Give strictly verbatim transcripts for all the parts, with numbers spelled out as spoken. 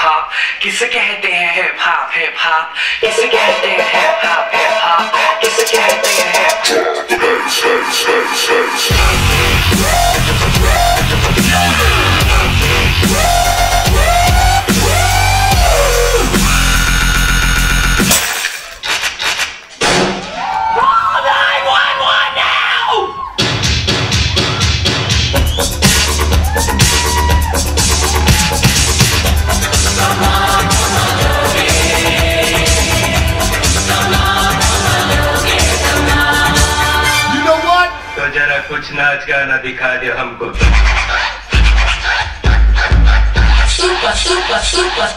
hop, किसे कहते हैं hip hop, hip hop, किसे कहते हैं hip hop, hip hop, किसे कहते हैं hip कुछ नाच गाना दिखा दे हमको। Super, super, super.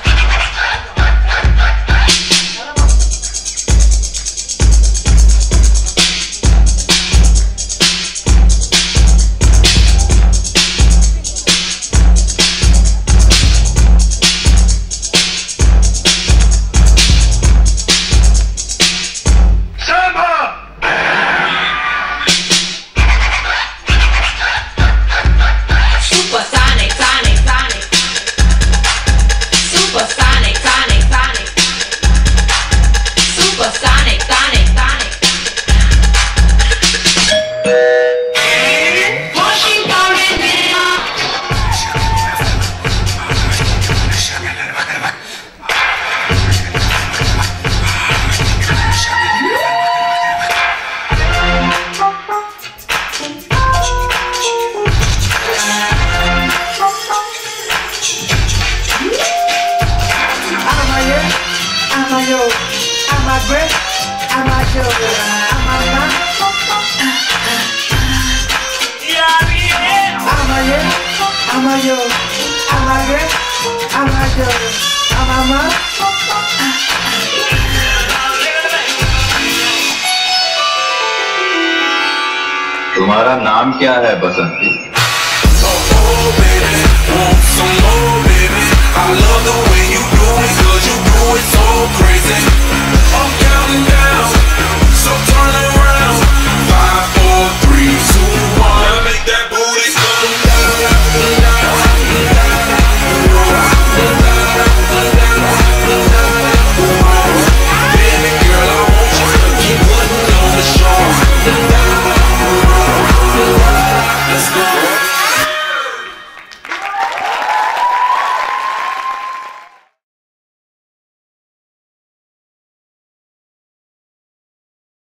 तुम्हारा नाम क्या है बसंती? Oh, baby, want some more, baby. I love the